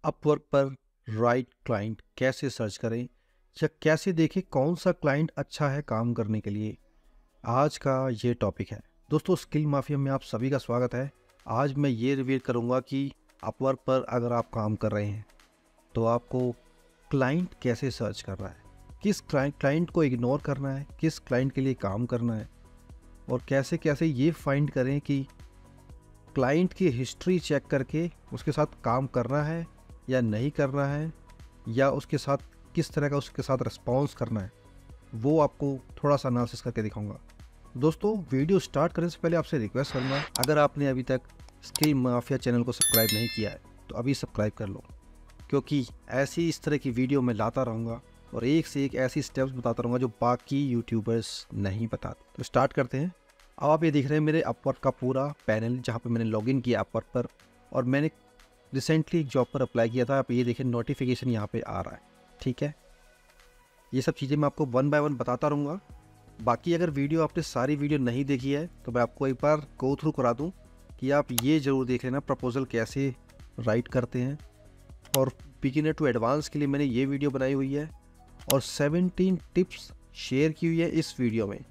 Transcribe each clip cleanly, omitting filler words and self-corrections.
Upwork पर right client कैसे search करें या कैसे देखें कौन सा क्लाइंट अच्छा है काम करने के लिए, आज का ये टॉपिक है। दोस्तों, स्किल माफिया में आप सभी का स्वागत है। आज मैं ये रिवील करूँगा कि अपवर्क पर अगर आप काम कर रहे हैं तो आपको क्लाइंट कैसे सर्च करना है, किस क्लाइंट को इग्नोर करना है, किस क्लाइंट के लिए काम करना है, और कैसे कैसे ये फाइंड करें कि क्लाइंट की हिस्ट्री चेक करके उसके साथ काम करना है या नहीं करना है, या उसके साथ किस तरह का उसके साथ रिस्पॉन्स करना है, वो आपको थोड़ा सा एनालिसिस करके दिखाऊंगा। दोस्तों, वीडियो स्टार्ट करने से पहले आपसे रिक्वेस्ट करूँगा, अगर आपने अभी तक स्किल माफिया चैनल को सब्सक्राइब नहीं किया है तो अभी सब्सक्राइब कर लो, क्योंकि ऐसी इस तरह की वीडियो मैं लाता रहूँगा और एक से एक ऐसी स्टेप्स बताता रहूँगा जो बाकी यूट्यूबर्स नहीं बताते। तो स्टार्ट करते हैं। अब आप ये देख रहे हैं मेरे अपवर्क का पूरा पैनल, जहाँ पे मैंने लॉगिन किया अपवर्क पर, और मैंने रिसेंटली एक जॉब पर अप्लाई किया था। आप ये देखें, नोटिफिकेशन यहाँ पे आ रहा है। ठीक है, ये सब चीज़ें मैं आपको वन बाय वन बताता रहूँगा। बाकी अगर वीडियो आपने सारी वीडियो नहीं देखी है तो मैं आपको एक बार गो थ्रू करा दूँ कि आप ये ज़रूर देख लेना प्रपोजल कैसे राइट करते हैं। और बिगिनर टू एडवांस के लिए मैंने ये वीडियो बनाई हुई है और 17 टिप्स शेयर की हुई है इस वीडियो में।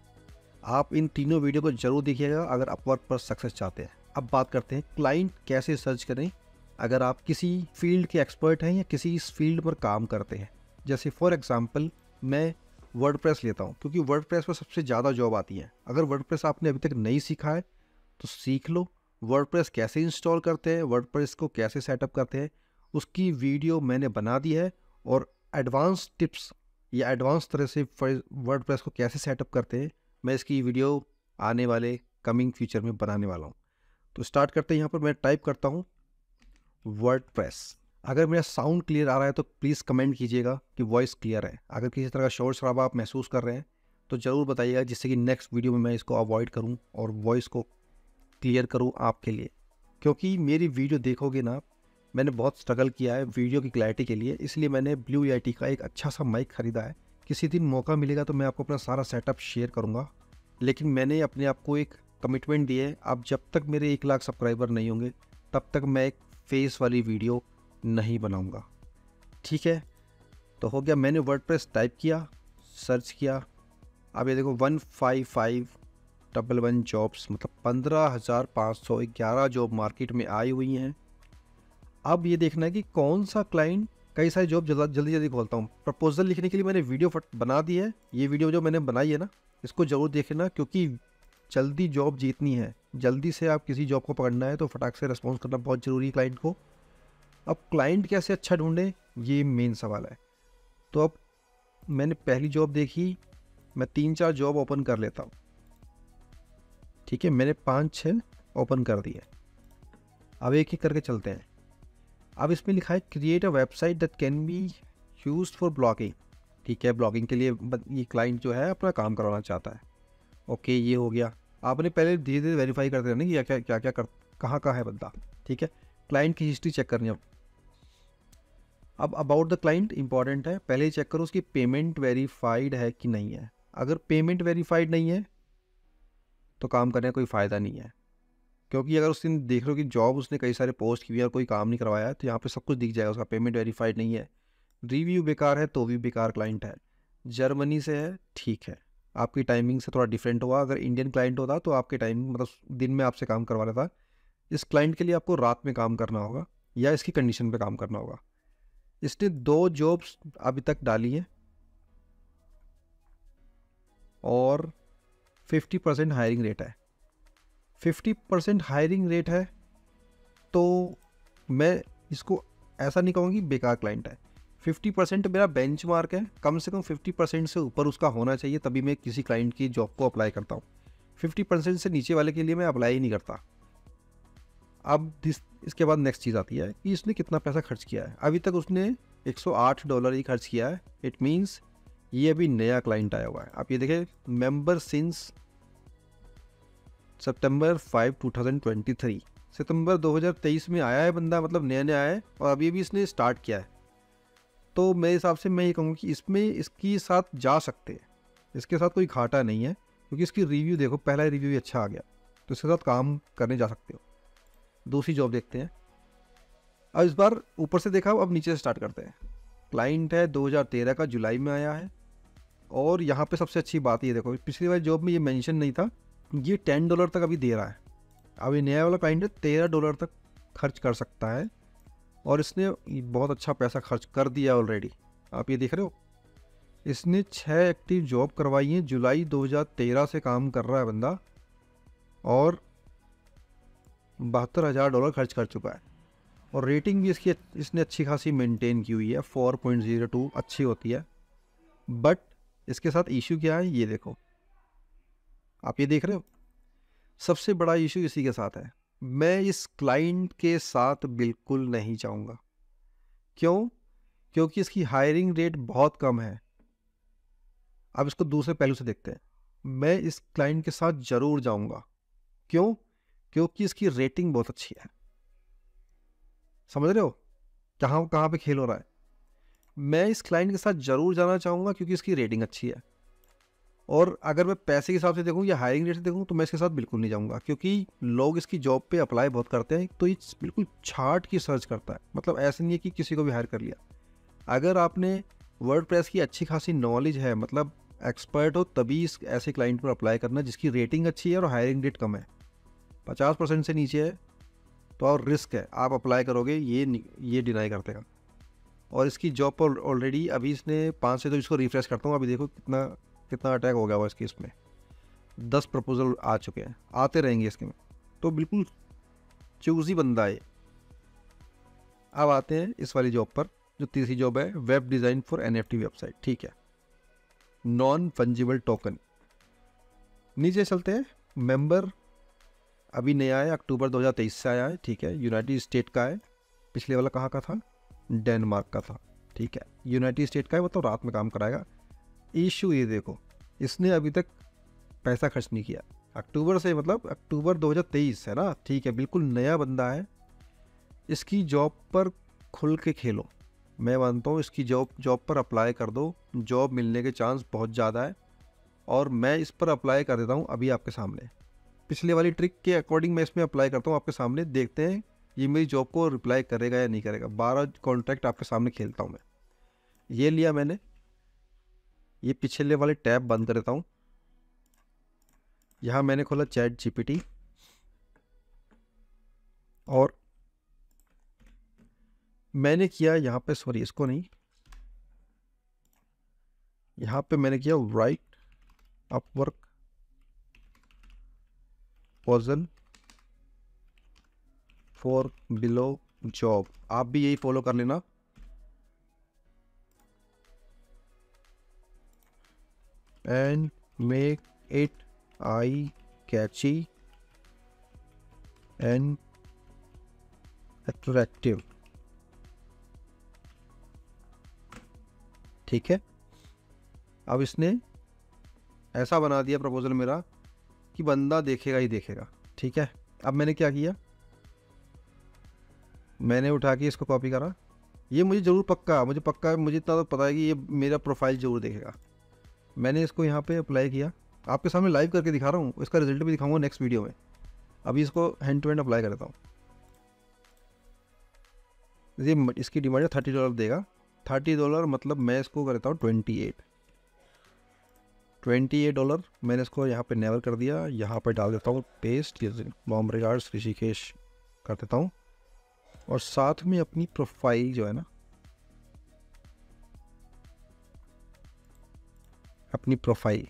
आप इन तीनों वीडियो को जरूर देखिएगा अगर अपवर्क पर सक्सेस चाहते हैं। अब बात करते हैं क्लाइंट कैसे सर्च करें अगर आप किसी फील्ड के एक्सपर्ट हैं या किसी इस फील्ड पर काम करते हैं। जैसे फॉर एग्जांपल मैं वर्डप्रेस लेता हूं, क्योंकि वर्डप्रेस पर सबसे ज़्यादा जॉब आती है। अगर वर्डप्रेस आपने अभी तक नहीं सीखा है तो सीख लो। वर्डप्रेस कैसे इंस्टॉल करते हैं, वर्डप्रेस को कैसे सेटअप करते हैं, उसकी वीडियो मैंने बना दी है। और एडवांस टिप्स या एडवांस तरह से वर्डप्रेस को कैसे सेटअप करते हैं, मैं इसकी वीडियो आने वाले कमिंग फ्यूचर में बनाने वाला हूँ। तो स्टार्ट करते हैं। यहाँ पर मैं टाइप करता हूँ वर्डप्रेस। अगर मेरा साउंड क्लियर आ रहा है तो प्लीज़ कमेंट कीजिएगा कि वॉइस क्लियर है। अगर किसी तरह का शोर शराबा आप महसूस कर रहे हैं तो ज़रूर बताइएगा, जिससे कि नेक्स्ट वीडियो में मैं इसको अवॉइड करूँ और वॉइस को क्लियर करूँ आपके लिए। क्योंकि मेरी वीडियो देखोगे ना, मैंने बहुत स्ट्रगल किया है वीडियो की क्लैरिटी के लिए, इसलिए मैंने ब्लू यटी का एक अच्छा सा माइक ख़रीदा है। किसी दिन मौका मिलेगा तो मैं आपको अपना सारा सेटअप शेयर करूँगा, लेकिन मैंने अपने आप को एक कमिटमेंट दी है, अब जब तक मेरे 1 लाख सब्सक्राइबर नहीं होंगे तब तक मैं एक फेस वाली वीडियो नहीं बनाऊँगा। ठीक है, तो हो गया। मैंने वर्डप्रेस टाइप किया, सर्च किया। अब ये देखो 15511 जॉब्स, मतलब 15,511 जॉब मार्केट में आई हुई हैं। अब ये देखना है कि कौन सा क्लाइंट, कई सारी जॉब जल्दी जल्दी खोलता हूँ। प्रपोजल लिखने के लिए मैंने वीडियो बना दी है। ये वीडियो जो मैंने बनाई है ना, इसको ज़रूर देखना, क्योंकि जल्दी जॉब जीतनी है। जल्दी से आप किसी जॉब को पकड़ना है तो फटाक से रिस्पॉन्स करना बहुत ज़रूरी है क्लाइंट को। अब क्लाइंट कैसे अच्छा ढूंढे, ये मेन सवाल है। तो अब मैंने पहली जॉब देखी, मैं 3-4 जॉब ओपन कर लेता हूँ। ठीक है, मैंने 5-6 ओपन कर दिए। अब एक एक करके चलते हैं। अब इसमें लिखा है create a website that can be used for blogging. ठीक है, ब्लॉगिंग के लिए ये क्लाइंट जो है अपना काम करवाना चाहता है। ओके, ये हो गया। आपने पहले धीरे धीरे वेरीफाई करते रहना कि क्या क्या कर कहाँ है बंदा। ठीक है, क्लाइंट की हिस्ट्री चेक करनी है। अब अबाउट द क्लाइंट इंपॉर्टेंट है, पहले ही चेक करो उसकी पेमेंट वेरीफाइड है कि नहीं है। अगर पेमेंट वेरीफाइड नहीं है तो काम करने का कोई फ़ायदा नहीं है, क्योंकि अगर उस दिन देख रहे हो कि जॉब उसने कई सारे पोस्ट की हुई है और कोई काम नहीं करवाया है तो यहाँ पे सब कुछ दिख जाएगा, उसका पेमेंट वेरीफाइड नहीं है, रिव्यू बेकार है तो भी बेकार क्लाइंट है। जर्मनी से है, ठीक है, आपकी टाइमिंग से थोड़ा डिफरेंट हुआ। अगर इंडियन क्लाइंट होता तो आपके टाइमिंग मतलब दिन में आपसे काम करवा लेता। इस क्लाइंट के लिए आपको रात में काम करना होगा या इसकी कंडीशन पे काम करना होगा। इसने 2 जॉब्स अभी तक डाली हैं और 50% हायरिंग रेट है। 50% हायरिंग रेट है तो मैं इसको ऐसा नहीं कहूँगी बेकार क्लाइंट है। 50% मेरा बेंचमार्क है, कम से कम 50% से ऊपर उसका होना चाहिए, तभी मैं किसी क्लाइंट की जॉब को अप्लाई करता हूँ। 50% से नीचे वाले के लिए मैं अप्लाई ही नहीं करता। अब इसके बाद नेक्स्ट चीज़ आती है कि इसने कितना पैसा खर्च किया है। अभी तक उसने $108 ही खर्च किया है। इट मीन्स ये अभी नया क्लाइंट आया हुआ है। आप ये देखें, मेंबर सिंस सितंबर 5, 2023, सितंबर 2023 में आया है बंदा, मतलब नया नया आया है और अभी भी इसने स्टार्ट किया है। तो मेरे हिसाब से मैं ये कहूँगा कि इसमें इसके साथ जा सकते हैं, इसके साथ कोई घाटा नहीं है, क्योंकि इसकी रिव्यू देखो, पहला रिव्यू ही अच्छा आ गया, तो इसके साथ काम करने जा सकते हो। दूसरी जॉब देखते हैं। अब इस बार ऊपर से देखा, अब नीचे से स्टार्ट करते हैं। क्लाइंट है 2013 का, जुलाई में आया है। और यहाँ पे सबसे अच्छी बात ये देखो, पिछली वाली जॉब में ये मेंशन नहीं था, ये $10 तक अभी दे रहा है। अब ये नया वाला क्लाइंट है, $13 तक खर्च कर सकता है, और इसने बहुत अच्छा पैसा खर्च कर दिया ऑलरेडी। आप ये देख रहे हो, इसने 6 एक्टिव जॉब करवाई है, जुलाई 2013 से काम कर रहा है बंदा, और $72,000 खर्च कर चुका है। और रेटिंग भी इसने अच्छी खासी मेंटेन की हुई है, 4.02 अच्छी होती है। बट इसके साथ इशू क्या है ये देखो, आप ये देख रहे हो, सबसे बड़ा इशू इसी के साथ है। मैं इस क्लाइंट के साथ बिल्कुल नहीं चाहूँगा। क्यों? क्योंकि इसकी हायरिंग रेट बहुत कम है। अब इसको दूसरे पहलू से देखते हैं। मैं इस क्लाइंट के साथ ज़रूर जाऊँगा। क्यों? क्योंकि इसकी रेटिंग बहुत अच्छी है। समझ रहे हो कहाँ कहाँ पे खेल हो रहा है? मैं इस क्लाइंट के साथ ज़रूर जाना चाहूँगा क्योंकि इसकी रेटिंग अच्छी है। और अगर मैं पैसे के हिसाब से देखूँ या हायरिंग रेट से देखूँ तो मैं इसके साथ बिल्कुल नहीं जाऊँगा, क्योंकि लोग इसकी जॉब पे अप्लाई बहुत करते हैं। तो ये बिल्कुल छाट की सर्च करता है, मतलब ऐसे नहीं है कि किसी को भी हायर कर लिया। अगर आपने वर्डप्रेस की अच्छी खासी नॉलेज है, मतलब एक्सपर्ट हो, तभी इस ऐसे क्लाइंट पर अप्लाई करना जिसकी रेटिंग अच्छी है और हायरिंग रेट कम है। 50% से नीचे है तो और रिस्क है, आप अप्लाई करोगे ये डिनाई कर देगा। और इसकी जॉब पर ऑलरेडी अभी इसने 5 से, तो इसको रिफ्रेश करता हूँ, अभी देखो कितना अटैक हो गया हुआ इसके इसमें। 10 प्रपोजल आ चुके हैं, आते रहेंगे इसके में। तो बिल्कुल चूजी बंदा है। अब आते हैं इस वाली जॉब पर, जो तीसरी जॉब है, वेब डिज़ाइन फॉर NFT वेबसाइट। ठीक है, नॉन फंजिबल टोकन। नीचे चलते हैं। मेंबर अभी नया है, अक्टूबर 2023 से आया है। ठीक है, यूनाइटेड स्टेट का है। पिछले वाला कहाँ का था? डेनमार्क का था। ठीक है, यूनाइटेड स्टेट का है, मतलब रात में काम कराएगा। इशू ये देखो, इसने अभी तक पैसा खर्च नहीं किया अक्टूबर से, मतलब अक्टूबर 2023 है ना। ठीक है, बिल्कुल नया बंदा है। इसकी जॉब पर खुल के खेलो। मैं मानता हूँ इसकी जॉब पर अप्लाई कर दो, जॉब मिलने के चांस बहुत ज़्यादा है। और मैं इस पर अप्लाई कर देता हूँ अभी आपके सामने। पिछले वाली ट्रिक के अकॉर्डिंग मैं इसमें अप्लाई करता हूँ आपके सामने, देखते हैं ये मेरी जॉब को रिप्लाई करेगा या नहीं करेगा। 12 कॉन्ट्रैक्ट आपके सामने खेलता हूँ मैं। ये लिया मैंने, ये पिछले वाले टैब बंद कर देता हूँ। यहाँ मैंने खोला ChatGPT, और मैंने किया यहाँ पे, सॉरी इसको नहीं, यहाँ पे मैंने किया write Upwork proposal for below job. आप भी यही फॉलो कर लेना। And make it eye catchy and attractive. ठीक है, अब इसने ऐसा बना दिया प्रपोजल मेरा कि बंदा देखेगा ही देखेगा। ठीक है, अब मैंने क्या किया, मैंने उठा के इसको कॉपी करा। ये मुझे इतना तो पता है कि ये मेरा प्रोफाइल जरूर देखेगा। मैंने इसको यहाँ पे अप्लाई किया, आपके सामने लाइव करके दिखा रहा हूँ, इसका रिजल्ट भी दिखाऊंगा नेक्स्ट वीडियो में। अभी इसको हैंड टू हैंड अप्लाई कर देता हूँ। ये इसकी डिमांड है $30 देगा। $30 मतलब मैं इसको कर देता हूँ $28 मैंने इसको यहाँ पे नेवर कर दिया। यहाँ पे डाल देता हूँ पेस्ट, वार्म रिगार्ड्स ऋषिकेश कर देता हूँ। और साथ में अपनी प्रोफाइल जो है ना, अपनी प्रोफाइल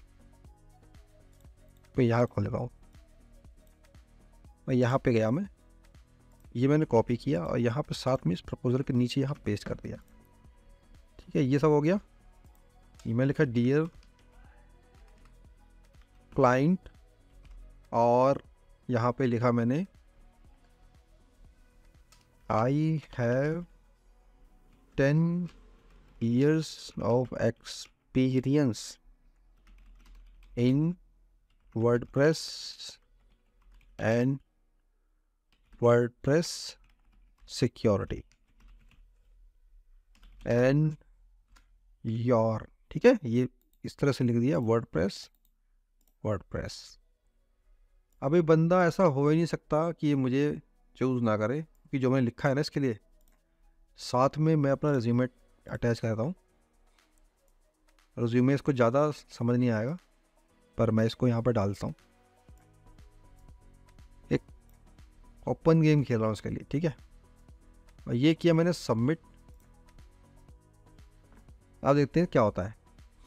पे यहाँ खोल लेता हूँ। मैं यहाँ पे गया, ये मैंने कॉपी किया और यहाँ पे साथ में इस प्रपोजल के नीचे यहाँ पेस्ट कर दिया। ठीक है, ये सब हो गया। ईमेल लिखा डियर क्लाइंट, और यहाँ पे लिखा मैंने I have 10 years of experience in WordPress and WordPress security and your। ठीक है, ये इस तरह से लिख दिया WordPress। अभी बंदा ऐसा हो ही नहीं सकता कि ये मुझे चूज़ ना करे, क्योंकि जो मैंने लिखा है ना इसके लिए, साथ में मैं अपना रिज्यूमे अटैच करता हूँ। रिज्यूमे इसको ज़्यादा समझ नहीं आएगा, पर मैं इसको यहाँ पर डालता हूँ। एक ओपन गेम खेल रहा हूँ इसके लिए, ठीक है। और ये किया मैंने सबमिट। आप देखते हैं क्या होता है,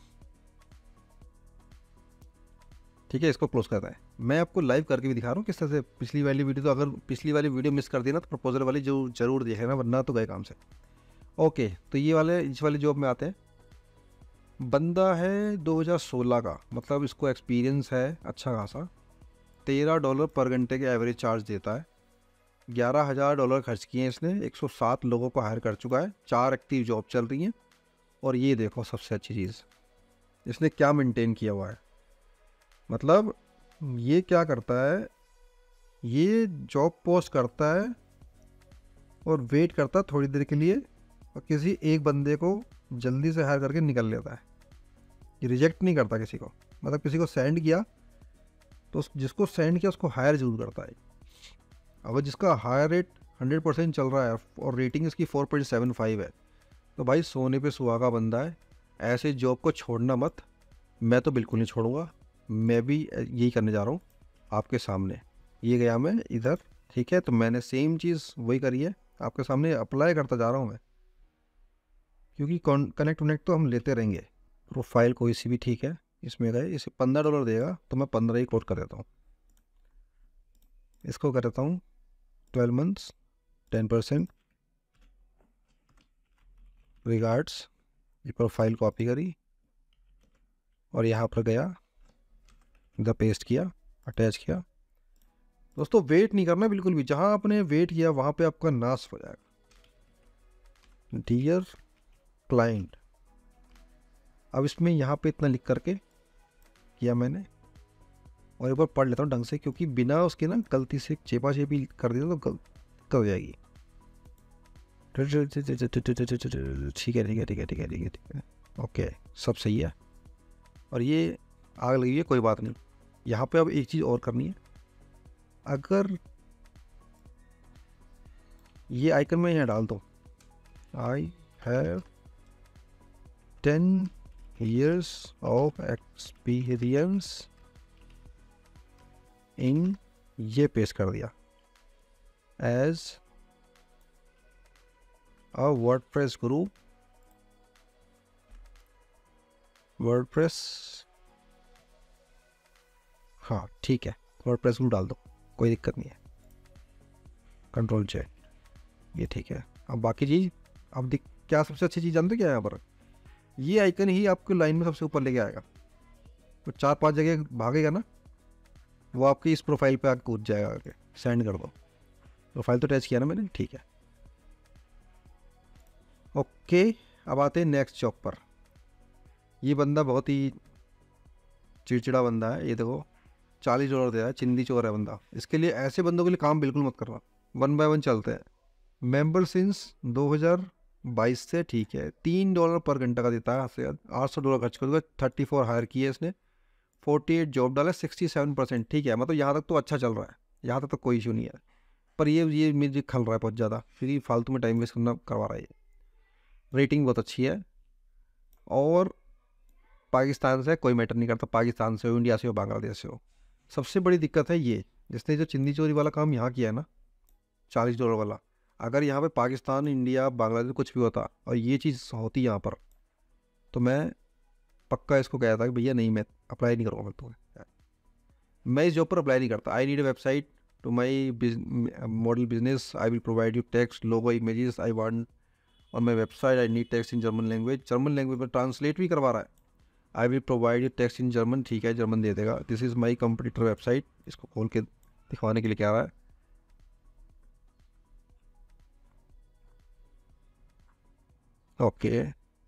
ठीक है। इसको क्लोज करता है। मैं आपको लाइव करके भी दिखा रहा हूँ किस तरह से। पिछली वाली वीडियो तो अगर पिछली वाली वीडियो मिस कर दी ना तो प्रपोजल वाली जो जरूर देखे ना, वरना तो गए काम से। ओके, तो ये वाले इस वाले जॉब में आते हैं। बंदा है 2016 का, मतलब इसको एक्सपीरियंस है अच्छा खासा। $13 पर घंटे के एवरेज चार्ज देता है। $11,000 खर्च किए हैं इसने। 107 लोगों को हायर कर चुका है। 4 एक्टिव जॉब चल रही हैं। और ये देखो सबसे अच्छी चीज़, इसने क्या मेंटेन किया हुआ है। मतलब ये क्या करता है, ये जॉब पोस्ट करता है और वेट करता है थोड़ी देर के लिए, और किसी एक बंदे को जल्दी से हायर करके निकल लेता है। ये रिजेक्ट नहीं करता किसी को। मतलब किसी को सेंड किया तो जिसको सेंड किया उसको हायर जरूर करता है। अगर जिसका हायर रेट 100% चल रहा है और रेटिंग इसकी 4.75 है, तो भाई सोने पे सुहागा बंदा है। ऐसे जॉब को छोड़ना मत। मैं तो बिल्कुल नहीं छोड़ूंगा। मैं भी यही करने जा रहा हूँ आपके सामने। ये गया मैं इधर, ठीक है। तो मैंने सेम चीज़ वही करी है, आपके सामने अप्लाई करता जा रहा हूँ मैं, क्योंकि कनेक्ट वनेक्ट तो हम लेते रहेंगे। प्रोफाइल कोई सी भी ठीक है। इसमें गए, इसे $15 देगा तो मैं 15 ही कोट कर देता हूँ। इसको कर देता हूँ 12 मंथ्स 10% रिगार्ड्स। ये प्रोफाइल कॉपी करी और यहाँ पर गया, इधर पेस्ट किया, अटैच किया। दोस्तों वेट नहीं करना बिल्कुल भी। जहाँ आपने वेट किया वहाँ पे आपका नाश हो जाएगा। डियर क्लाइंट, अब इसमें यहाँ पे इतना लिख करके किया मैंने, और एक बार पढ़ लेता हूँ ढंग से, क्योंकि बिना उसके ना गलती से चेपा चेपी कर दिया तो दिक्कत हो जाएगी। ठीक है ठीक है ठीक है ठीक है ठीक है ठीक है, ओके सब सही है। और ये आग लगी है, कोई बात नहीं। यहाँ पे अब एक चीज़ और करनी है। अगर ये आइकन मैं यहाँ डाल दूँ, I have 10 years of experience इन, ये पेस्ट कर दिया as a WordPress guru. WordPress, हाँ ठीक है, वर्डप्रेस गुरु डाल दो, कोई दिक्कत नहीं है। कंट्रोल Z, ये ठीक है। अब बाकी चीज़, अब क्या सबसे अच्छी चीज़ जानते क्या है यहाँ पर, ये आइकन ही आपको लाइन में सबसे ऊपर लेके आएगा। तो 4-5 जगह भागेगा ना, वो आपकी इस प्रोफाइल पे आके कूद जाएगा। आके सेंड कर दो। प्रोफाइल तो अटैच किया ना मैंने, ठीक है। ओके, अब आते हैं नेक्स्ट जॉब पर। ये बंदा बहुत ही चिड़चिड़ा बंदा है। ये देखो $40 दे रहा है, चिंदी चोर है बंदा। इसके लिए, ऐसे बंदों के लिए काम बिल्कुल मत करना। 1 by 1 चलते हैं। मेंबर सिंस 2022 से, ठीक है। $3 पर घंटा का देता है। $800 खर्च कर, 34 हायर किए इसने। 48 जॉब डाला, 67%, ठीक है। मतलब यहाँ तक तो अच्छा चल रहा है, यहाँ तक तो कोई इशू नहीं है। पर ये मुझे खल रहा है बहुत ज़्यादा, क्योंकि फालतू में टाइम वेस्ट करना करवा रहा है ये। रेटिंग बहुत अच्छी है, और पाकिस्तान से कोई मैटर नहीं करता, पाकिस्तान से हो, इंडिया से हो, बांग्लादेश से हो। सबसे बड़ी दिक्कत है ये, जिसने जो चिंदी चोरी वाला काम यहाँ किया है ना, $40 वाला, अगर यहाँ पे पाकिस्तान, इंडिया, बांग्लादेश कुछ भी होता और ये चीज़ होती यहाँ पर, तो मैं पक्का इसको कहता कि भैया नहीं, मैं अप्लाई नहीं करूँगा। तुम्हें, मैं इस जॉब पर अप्लाई नहीं करता। I need a website to my model business, I will provide you text, logo, images I want on my website, I need text in German language. German language में translate भी करवा रहा है। I will provide you text in German, ठीक है, German दे देगा। This is my computer website, इसको खोल के दिखवाने के लिए क्या रहा है। ओके,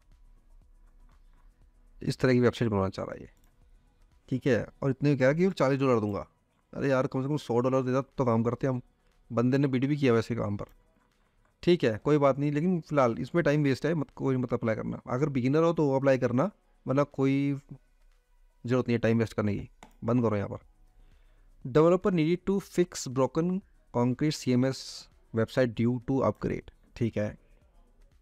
इस तरह की वेबसाइट बनाना चाह रहा है ये, ठीक है। और इतने क्या कि $40 दूंगा। अरे यार, कम से कम $100 देता तो काम करते हम। बंदे ने बीडी भी किया वैसे काम पर, ठीक है, कोई बात नहीं। लेकिन फिलहाल इसमें टाइम वेस्ट है, मत कोई मत अप्लाई करना। अगर बिगिनर हो तो वो अप्लाई करना, वरना कोई ज़रूरत नहीं है टाइम वेस्ट करने की। बंद करो यहाँ पर। Developer needed to fix broken concrete CMS website due to upgrade, ठीक है।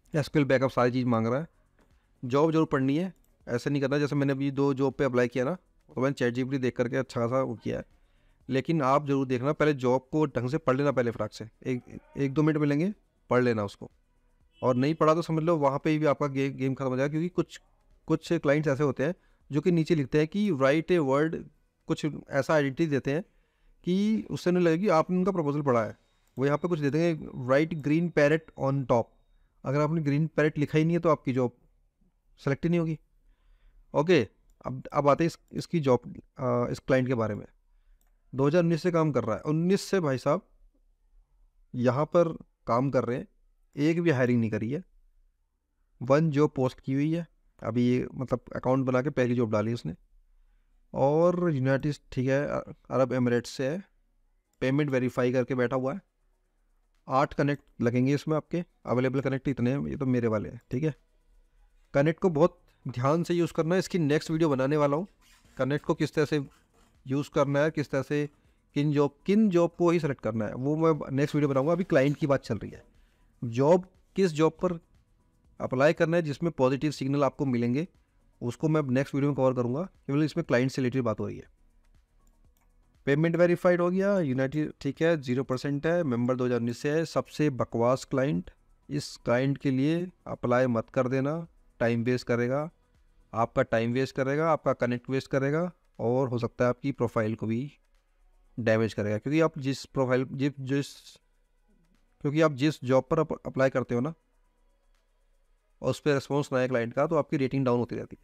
एसक्यूएल बैकअप सारी चीज़ मांग रहा है। जॉब जरूर पढ़नी है, ऐसे नहीं करना जैसे मैंने अभी 2 जॉब पे अप्लाई किया ना, तो मैंने ChatGPT देख करके अच्छा खासा वो किया है। लेकिन आप जरूर देखना, पहले जॉब को ढंग से पढ़ लेना, पहले फटाक से 1-2 मिनट मिलेंगे, पढ़ लेना उसको। और नहीं पढ़ा तो समझ लो वहाँ पे भी आपका गेम खत्म हो जाएगा, क्योंकि कुछ कुछ क्लाइंट्स ऐसे होते हैं जो कि नीचे लिखते हैं कि राइट ए वर्ड, कुछ ऐसा आइडेंटिटी देते हैं कि उससे नहीं लगेगी आपने उनका प्रपोजल पढ़ा है। वो यहाँ पे कुछ देते हैं, right green parrot on top. अगर आपने ग्रीन पैरेट लिखा ही नहीं है तो आपकी जॉब सेलेक्ट ही नहीं होगी। ओके, अब आते हैं इसकी जॉब, इस क्लाइंट के बारे में। 2019 से काम कर रहा है, 19 से भाई साहब यहाँ पर काम कर रहे हैं, एक भी हायरिंग नहीं करी है। 1 जॉब पोस्ट की हुई है अभी, ये मतलब अकाउंट बना के पहली जॉब डाली उसने। और यूनाइटेड, ठीक है, अरब एमिरेट्स से है। पेमेंट वेरीफाई करके बैठा हुआ है। 8 कनेक्ट लगेंगे इसमें आपके, अवेलेबल कनेक्ट इतने हैं, ये तो मेरे वाले हैं, ठीक है। कनेक्ट को बहुत ध्यान से यूज़ करना है, इसकी नेक्स्ट वीडियो बनाने वाला हूँ। कनेक्ट को किस तरह से यूज़ करना है, किस तरह से किन जॉब को ही सेलेक्ट करना है, वो मैं नेक्स्ट वीडियो बनाऊंगा। अभी क्लाइंट की बात चल रही है। जॉब, किस जॉब पर अप्लाई करना है जिसमें पॉजिटिव सिग्नल आपको मिलेंगे, उसको मैं नेक्स्ट वीडियो में कवर करूँगा। केवल इसमें क्लाइंट से रिलेटेड बात हो रही है। पेमेंट वेरीफाइड हो गया, यूनाइटेड, ठीक है, 0% है, मेंबर 2019 से है। सबसे बकवास क्लाइंट, इस क्लाइंट के लिए अप्लाई मत कर देना, टाइम वेस्ट करेगा, आपका टाइम वेस्ट करेगा, आपका कनेक्ट वेस्ट करेगा, और हो सकता है आपकी प्रोफाइल को भी डैमेज करेगा। क्योंकि आप जिस जॉब पर अप्लाई करते हो ना, और उस पर रिस्पॉन्स ना आए क्लाइंट का, तो आपकी रेटिंग डाउन होती रहती है।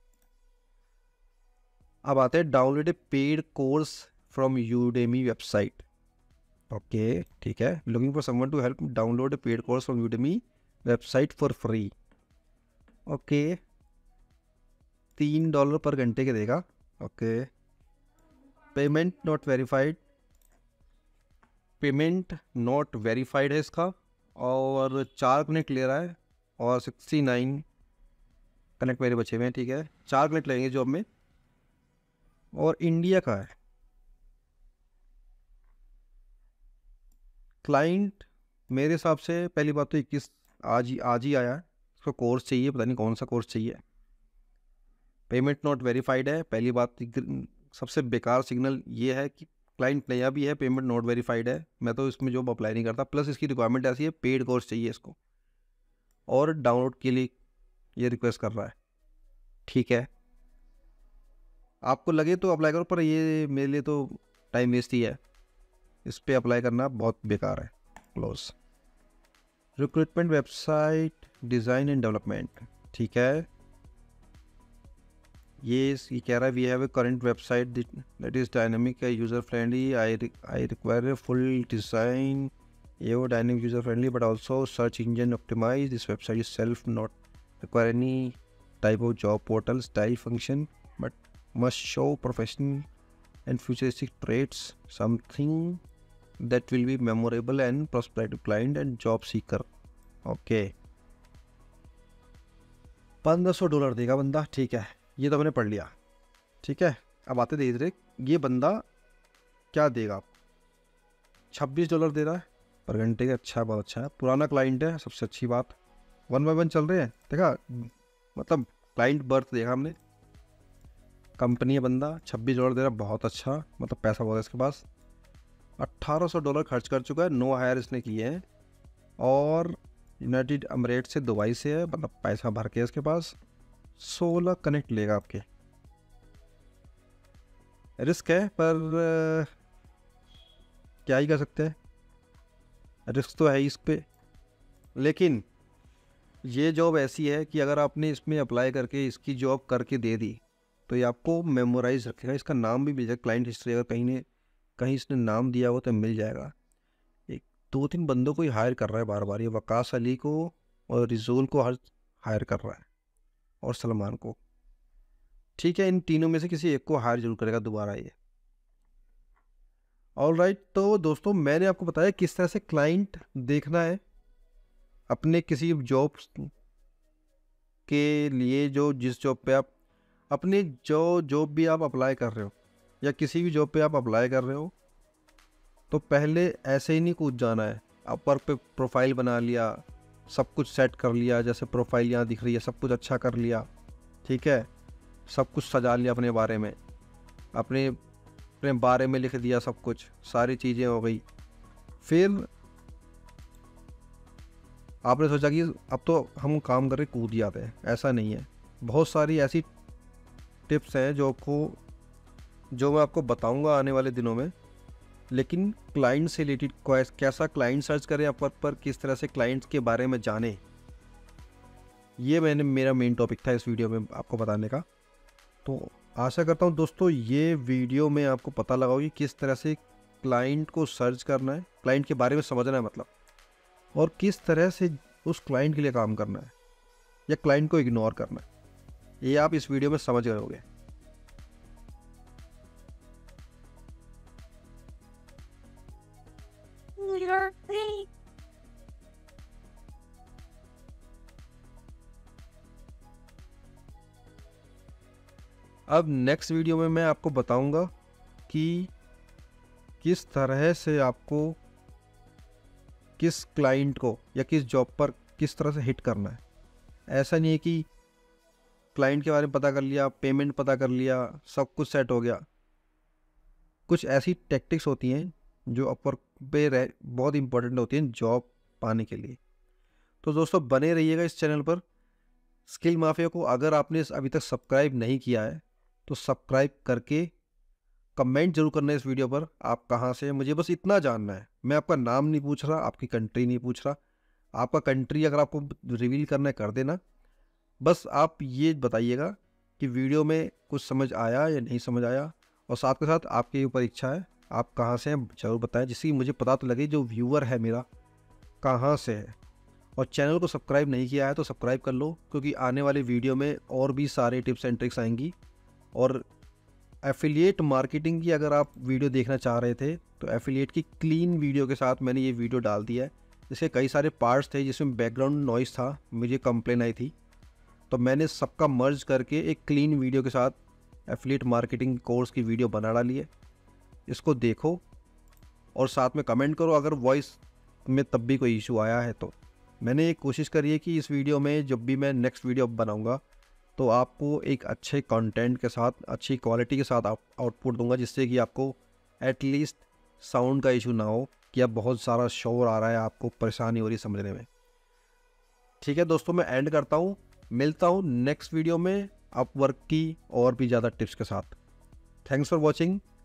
अब आते हैं download a paid course from Udemy website. Okay, ठीक है, looking for someone to help download a paid course from Udemy website for free. Okay, $3 पर घंटे के देगा। ओके, पेमेंट नॉट वेरीफाइड, है इसका, और 4 कनेक्ट ले रहा है, और 69 कनेक्ट मेरे बचे हुए हैं, ठीक है। 4 कनेक्ट लगेंगे जॉब में, और इंडिया का है क्लाइंट। मेरे हिसाब से पहली बात तो 21 आज ही आया है, उसको कोर्स चाहिए, पता नहीं कौन सा कोर्स चाहिए। पेमेंट नॉट वेरीफाइड है, पहली बात। सबसे बेकार सिग्नल ये है कि क्लाइंट नया भी है, पेमेंट नॉट वेरीफाइड है, मैं तो इसमें जॉब अप्लाई नहीं करता। प्लस इसकी रिक्वायरमेंट ऐसी है, पेड कोर्स चाहिए इसको, और डाउनलोड के लिए ये रिक्वेस्ट कर रहा है, ठीक है। आपको लगे तो अप्लाई करो, पर ये मेरे लिए तो टाइम वेस्ट ही है, इस पर अप्लाई करना बहुत बेकार है। Close. Recruitment website design and development, ठीक है। ये कह रहा है we have a current website that is dynamic user friendly, I require a full design, ये dynamic user friendly but also search engine optimize, this website is self not require any type of job portal style function but must show professional and futuristic traits, something that will be memorable and prospective client and job seeker. Okay, $1500 देगा बंदा, ठीक है, ये तो मैंने पढ़ लिया, ठीक है। अब आते धीरे धीरे, ये बंदा क्या देगा। $26 दे रहा है पर घंटे के, अच्छा, बहुत अच्छा है, पुराना क्लाइंट है, सबसे अच्छी बात। 1 by 1 चल रहे हैं, देखा, मतलब क्लाइंट बर्थ देखा हमने, कंपनी है बंदा, $26 दे रहा, बहुत अच्छा, मतलब पैसा बहुत है इसके पास। $1800 खर्च कर चुका है, 9 हायर इसने किए हैं, और यूनाइटेड अमीरेट से, दुबई से है, मतलब पैसा भर के इसके पास। 16 कनेक्ट लेगा आपके। रिस्क है, पर क्या ही कर सकते हैं, रिस्क तो है ही इस पे। लेकिन ये जॉब ऐसी है कि अगर आपने इसमें अप्लाई करके इसकी जॉब करके दे दी, तो ये आपको मेमोराइज रखेगा, इसका नाम भी मिल जाएगा, क्लाइंट हिस्ट्री अगर कहीं इसने नाम दिया हो तो मिल जाएगा। 2-3 बंदों को ही हायर कर रहा है बार बार, ये वकास अली को और रिजोल को हायर कर रहा है, और सलमान को, ठीक है। इन तीनों में से किसी एक को हायर जरूर करेगा दोबारा ये। ऑल राइट, तो दोस्तों मैंने आपको बताया किस तरह से क्लाइंट देखना है अपने किसी जॉब के लिए, जो जिस जॉब पे आप अपनी जॉब भी आप अप्लाई कर रहे हो, या किसी भी जॉब पे आप अप्लाई कर रहे हो, तो पहले ऐसे ही नहीं कूद जाना है। आप वर्क पे प्रोफाइल बना लिया, सब कुछ सेट कर लिया, जैसे प्रोफाइल यहाँ दिख रही है, सब कुछ अच्छा कर लिया, ठीक है, सब कुछ सजा लिया अपने बारे में, अपने अपने बारे में लिख दिया, सब कुछ सारी चीज़ें हो गई। फिर आपने सोचा कि अब तो हम काम करके कूद जाते हैं, ऐसा नहीं है। बहुत सारी ऐसी टिप्स हैं जो मैं आपको बताऊंगा आने वाले दिनों में। लेकिन क्लाइंट से रिलेटेड कैसा क्लाइंट सर्च करें अपवर्क पर, किस तरह से क्लाइंट्स के बारे में जानें, ये मेरा मेन टॉपिक था इस वीडियो में आपको बताने का। तो आशा करता हूँ दोस्तों ये वीडियो में आपको पता लगा कि किस तरह से क्लाइंट को सर्च करना है, क्लाइंट के बारे में समझना है मतलब, और किस तरह से उस क्लाइंट के लिए काम करना है या क्लाइंट को इग्नोर करना है, ये आप इस वीडियो में समझ गए होंगे। अब नेक्स्ट वीडियो में मैं आपको बताऊंगा कि किस तरह से आपको किस क्लाइंट को या किस जॉब पर किस तरह से हिट करना है। ऐसा नहीं है कि क्लाइंट के बारे में पता कर लिया, पेमेंट पता कर लिया, सब कुछ सेट हो गया। कुछ ऐसी टैक्टिक्स होती हैं जो अपवर्क पे बहुत इंपॉर्टेंट होती हैं जॉब पाने के लिए। तो दोस्तों बने रहिएगा इस चैनल पर। स्किल माफिया को अगर आपने अभी तक सब्सक्राइब नहीं किया है तो सब्सक्राइब करके कमेंट जरूर करना है इस वीडियो पर, आप कहाँ से हैं, मुझे बस इतना जानना है। मैं आपका नाम नहीं पूछ रहा, आपकी कंट्री नहीं पूछ रहा। आपका कंट्री अगर आपको रिवील करना है कर देना, बस आप ये बताइएगा कि वीडियो में कुछ समझ आया या नहीं समझ आया, और साथ के साथ आपके ऊपर इच्छा है आप कहाँ से हैं जरूर बताएं, जिससे मुझे पता तो लगे जो व्यूअर है मेरा कहाँ से है। और चैनल को सब्सक्राइब नहीं किया है तो सब्सक्राइब कर लो, क्योंकि आने वाले वीडियो में और भी सारे टिप्स एंड ट्रिक्स आएंगी। और एफिलिएट मार्केटिंग की अगर आप वीडियो देखना चाह रहे थे तो एफिलिएट की क्लीन वीडियो के साथ मैंने ये वीडियो डाल दिया है। इसके कई सारे पार्ट्स थे जिसमें बैकग्राउंड नॉइस था, मुझे कंप्लेन आई थी, तो मैंने सबका मर्ज करके एक क्लीन वीडियो के साथ एफिलिएट मार्केटिंग कोर्स की वीडियो बना डाली है। इसको देखो और साथ में कमेंट करो अगर वॉइस में तब भी कोई इशू आया है तो। मैंने एक कोशिश करी है कि इस वीडियो में जब भी मैं नेक्स्ट वीडियो बनाऊंगा तो आपको एक अच्छे कंटेंट के साथ, अच्छी क्वालिटी के साथ आउटपुट दूंगा, जिससे कि आपको एटलीस्ट साउंड का इशू ना हो कि अब बहुत सारा शोर आ रहा है, आपको परेशानी हो रही है समझने में। ठीक है दोस्तों, मैं एंड करता हूँ, मिलता हूँ नेक्स्ट वीडियो में अपवर्क की और भी ज़्यादा टिप्स के साथ। Thanks for watching.